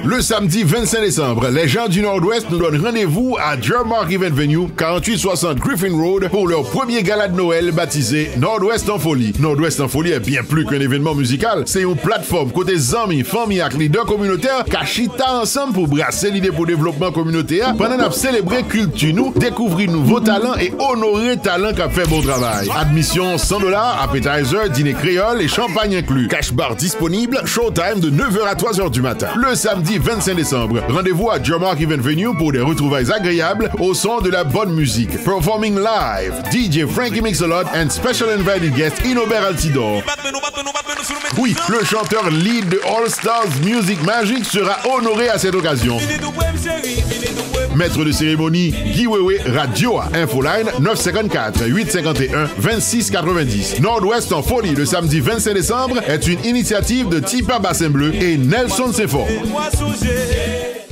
Le samedi 25 décembre, les gens du Nord-Ouest nous donnent rendez-vous à Jermark Event Venue, 4860 Griffin Road, pour leur premier gala de Noël baptisé Nord-Ouest en folie. Nord-Ouest en folie est bien plus qu'un événement musical. C'est une plateforme côté amis, famille et leaders communautaires qui chita ensemble pour brasser l'idée pour développement communautaire pendant qu'on célébrer culture nous, découvrir nouveaux talents et honorer talents qui a fait bon travail. Admission $100, appetizer, dîner créole et champagne inclus. Cash bar disponible, showtime de 9h à 3h du matin. Le samedi 25 décembre, rendez-vous à Jermark Event Venue pour des retrouvailles agréables au son de la bonne musique. Performing live, DJ Frankie Mix-a-Lot and special invited guest Inobert Altidore. Oui, le chanteur lead de All Stars Music Magic sera honoré à cette occasion. Maître de cérémonie, Guy Wewe Radio, Infoline 954-851-2690. Nord-Ouest en folie le samedi 25 décembre est une initiative de Tipa Bassin Bleu et Nelson Sefor.